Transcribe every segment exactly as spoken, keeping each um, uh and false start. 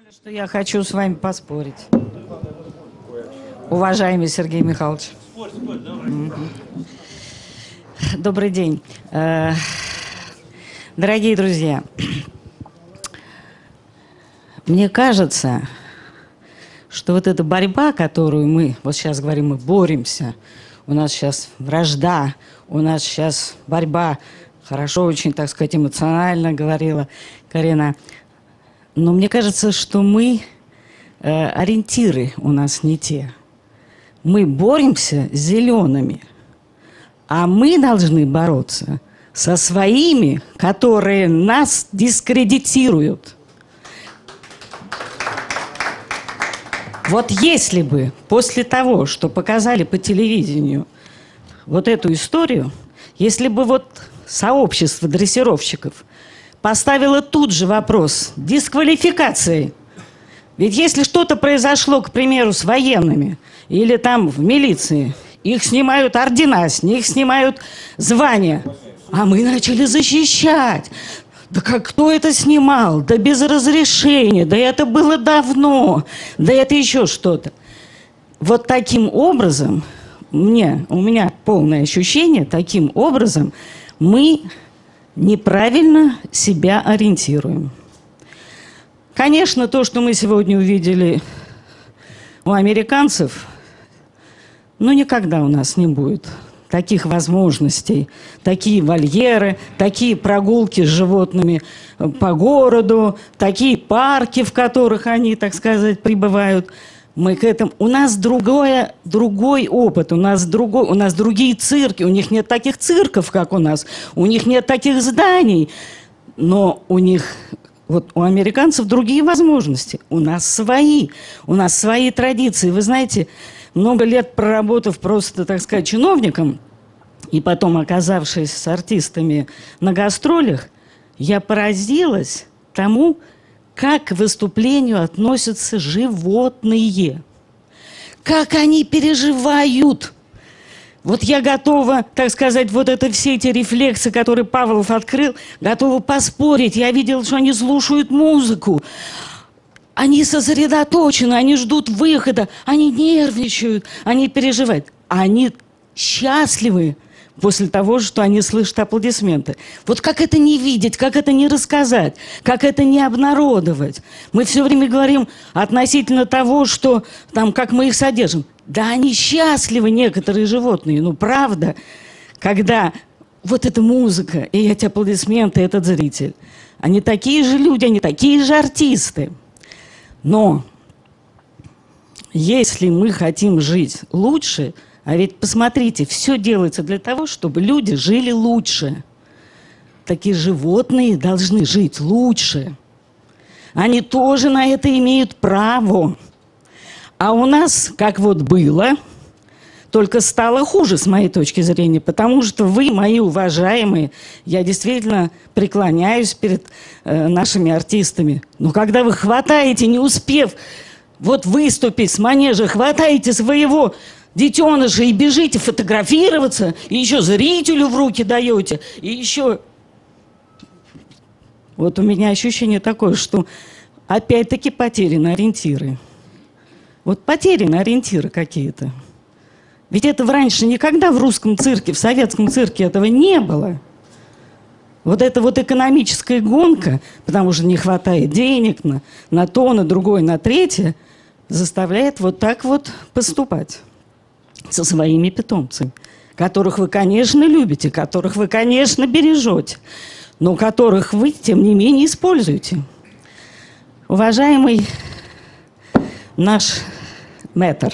Что я хочу с вами поспорить. Уважаемый Сергей Михайлович. Спорь, спорь, давай. Добрый день. Дорогие друзья, мне кажется, что вот эта борьба, которую мы, вот сейчас говорим, мы боремся, у нас сейчас вражда, у нас сейчас борьба, хорошо очень, так сказать, эмоционально говорила Карина, но мне кажется, что мы, э, ориентиры у нас не те. Мы боремся с зелеными, а мы должны бороться со своими, которые нас дискредитируют. Вот если бы после того, что показали по телевидению вот эту историю, если бы вот сообщество дрессировщиков поставило тут же вопрос дисквалификации, ведь если что-то произошло, к примеру, с военными или там в милиции, их снимают ордена, с них снимают звания, а мы начали защищать. Да как кто это снимал? Да без разрешения, да это было давно, да это еще что-то. Вот таким образом, мне, у меня полное ощущение, таким образом мы неправильно себя ориентируем. Конечно, то, что мы сегодня увидели у американцев, ну никогда у нас не будет таких возможностей, такие вольеры, такие прогулки с животными по городу, такие парки, в которых они, так сказать, пребывают. Мы к этому... У нас другое, другой опыт, у нас, другой, у нас другие цирки, у них нет таких цирков, как у нас, у них нет таких зданий, но у них... Вот у американцев другие возможности, у нас свои, у нас свои традиции. Вы знаете, много лет проработав просто, так сказать, чиновником и потом оказавшись с артистами на гастролях, я поразилась тому, как к выступлению относятся животные, как они переживают. Вот я готова, так сказать, вот это все эти рефлексы, которые Павлов открыл, готова поспорить. Я видела, что они слушают музыку. Они сосредоточены, они ждут выхода, они нервничают, они переживают. Они счастливы после того, что они слышат аплодисменты. Вот как это не видеть, как это не рассказать, как это не обнародовать? Мы все время говорим относительно того, что там, как мы их содержим. Да они счастливы, некоторые животные, ну правда, когда вот эта музыка и эти аплодисменты, этот зритель, они такие же люди, они такие же артисты. Но если мы хотим жить лучше, а ведь посмотрите, все делается для того, чтобы люди жили лучше. Такие животные должны жить лучше. Они тоже на это имеют право. А у нас, как вот было, только стало хуже, с моей точки зрения, потому что вы, мои уважаемые, я действительно преклоняюсь перед э, нашими артистами. Но когда вы хватаете, не успев вот выступить с манежа, хватаете своего детеныша и бежите фотографироваться, и еще зрителю в руки даете, и еще... Вот у меня ощущение такое, что опять-таки потеряны ориентиры. Вот потеряны ориентиры какие-то. Ведь этого раньше никогда в русском цирке, в советском цирке этого не было. Вот эта вот экономическая гонка, потому что не хватает денег на, на то, на другое, на третье, заставляет вот так вот поступать со своими питомцами, которых вы, конечно, любите, которых вы, конечно, бережете, но которых вы, тем не менее, используете. Уважаемый наш мэтр,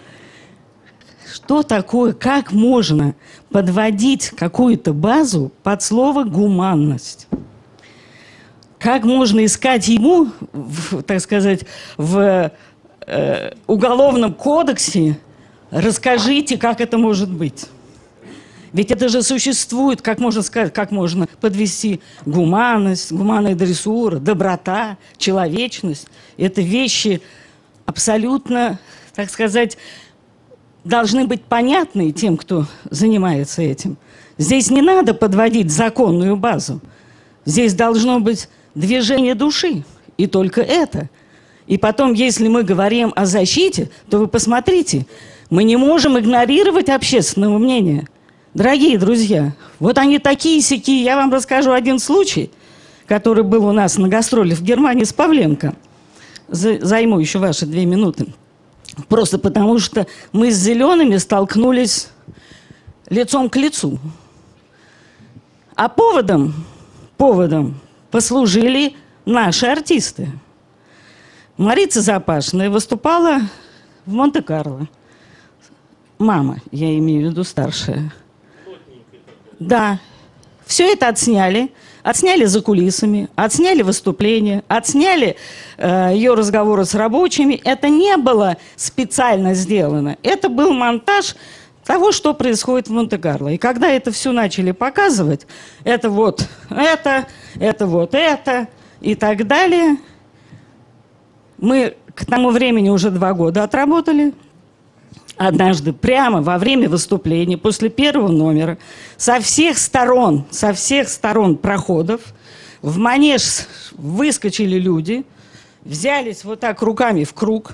что такое, как можно подводить какую-то базу под слово «гуманность»? Как можно искать ему, в, так сказать, в э, уголовном кодексе, расскажите, как это может быть? Ведь это же существует, как можно сказать, как можно подвести гуманность, гуманная дрессура, доброта, человечность. Это вещи абсолютно, так сказать, должны быть понятны тем, кто занимается этим. Здесь не надо подводить законную базу. Здесь должно быть движение души. И только это. И потом, если мы говорим о защите, то вы посмотрите, мы не можем игнорировать общественного мнения. Дорогие друзья, вот они такие-сякие. Я вам расскажу один случай, который был у нас на гастроли в Германии с Павленко. Займу еще ваши две минуты. Просто потому, что мы с зелеными столкнулись лицом к лицу. А поводом, поводом послужили наши артисты. Марица Запашная выступала в Монте-Карло. Мама, я имею в виду старшая. Да. Все это отсняли. Отсняли за кулисами, отсняли выступления, отсняли э, ее разговоры с рабочими. Это не было специально сделано. Это был монтаж того, что происходит в Монте-Карло. И когда это все начали показывать, это вот это, это вот это и так далее, мы к тому времени уже два года отработали. Однажды, прямо во время выступления, после первого номера, со всех сторон, со всех сторон проходов в манеж выскочили люди, взялись вот так руками в круг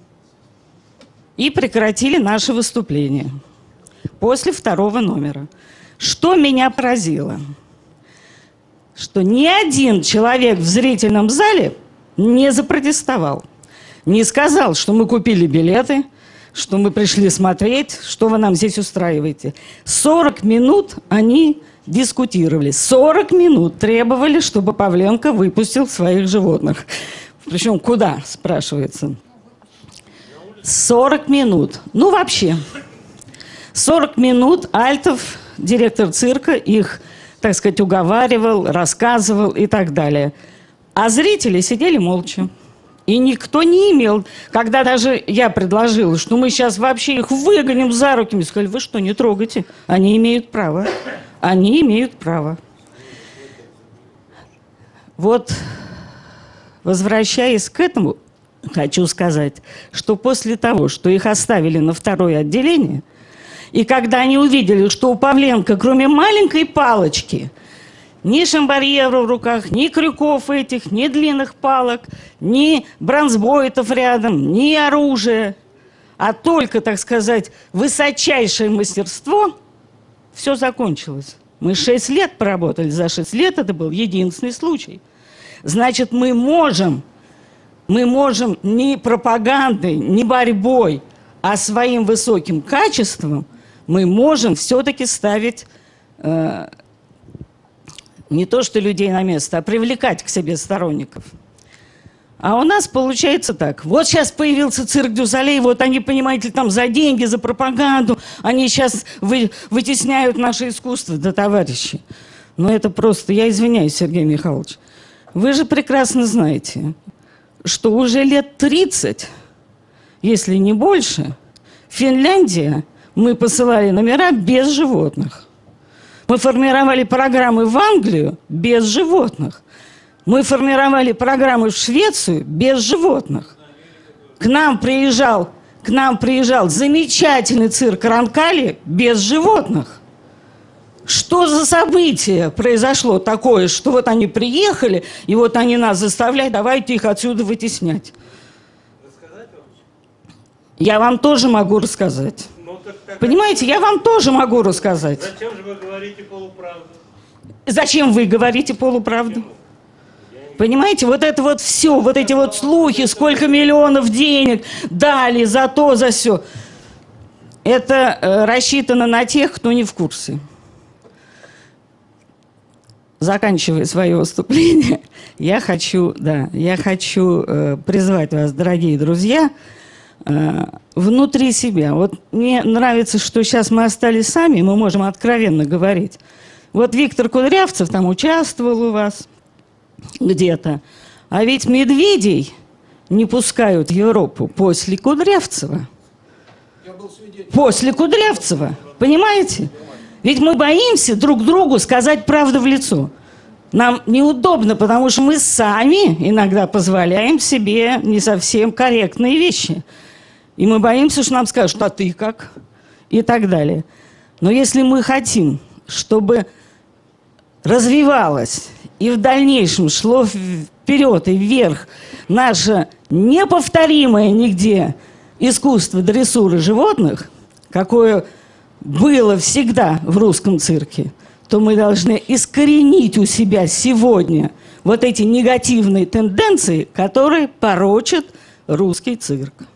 и прекратили наше выступление после второго номера. Что меня поразило? Что ни один человек в зрительном зале не запротестовал, не сказал, что мы купили билеты, что мы пришли смотреть, что вы нам здесь устраиваете. сорок минут они дискутировали. сорок минут требовали, чтобы Павленко выпустил своих животных. Причем куда, спрашивается? сорок минут. Ну, вообще. сорок минут Альтов, директор цирка, их, так сказать, уговаривал, рассказывал и так далее. А зрители сидели молча. И никто не имел, когда даже я предложила, что мы сейчас вообще их выгоним за руки, мне сказали, вы что, не трогайте, они имеют право, они имеют право. Вот, возвращаясь к этому, хочу сказать, что после того, что их оставили на второе отделение, и когда они увидели, что у Павленко, кроме маленькой палочки, ни шамбарьеров в руках, ни крюков этих, ни длинных палок, ни бронзбойтов рядом, ни оружия, а только, так сказать, высочайшее мастерство, все закончилось. Мы шесть лет поработали, за шесть лет это был единственный случай. Значит, мы можем, мы можем не пропагандой, не борьбой, а своим высоким качеством мы можем все-таки ставить... Э, не то, что людей на место, а привлекать к себе сторонников. А у нас получается так. Вот сейчас появился цирк Дю-Солей, вот они, понимаете, там за деньги, за пропаганду, они сейчас вы, вытесняют наше искусство. Да, товарищи, ну это просто, я извиняюсь, Сергей Михайлович, вы же прекрасно знаете, что уже лет тридцать, если не больше, в Финляндии мы посылали номера без животных. Мы формировали программы в Англию без животных. Мы формировали программы в Швецию без животных. К нам приезжал, к нам приезжал замечательный цирк Ранкали без животных. Что за событие произошло такое, что вот они приехали, и вот они нас заставляют, давайте их отсюда вытеснять. Рассказать вам? Я вам тоже могу рассказать. Понимаете, я вам тоже могу рассказать. Зачем же вы говорите полуправду? Зачем вы говорите полуправду? Понимаете, вот это вот все, вот эти вот слухи, сколько миллионов денег дали за то, за все. Это э, рассчитано на тех, кто не в курсе. Заканчивая свое выступление, я хочу, да, я хочу э, призвать вас, дорогие друзья, внутри себя. Вот мне нравится, что сейчас мы остались сами, мы можем откровенно говорить. Вот Виктор Кудрявцев там участвовал у вас где-то, а ведь медведей не пускают в Европу после Кудрявцева. После Кудрявцева, понимаете? Ведь мы боимся друг другу сказать правду в лицо. Нам неудобно, потому что мы сами иногда позволяем себе не совсем корректные вещи. И мы боимся, что нам скажут, а ты как? И так далее. Но если мы хотим, чтобы развивалась и в дальнейшем шло вперед и вверх наше неповторимое нигде искусство дрессуры животных, какое было всегда в русском цирке, то мы должны искоренить у себя сегодня вот эти негативные тенденции, которые порочат русский цирк.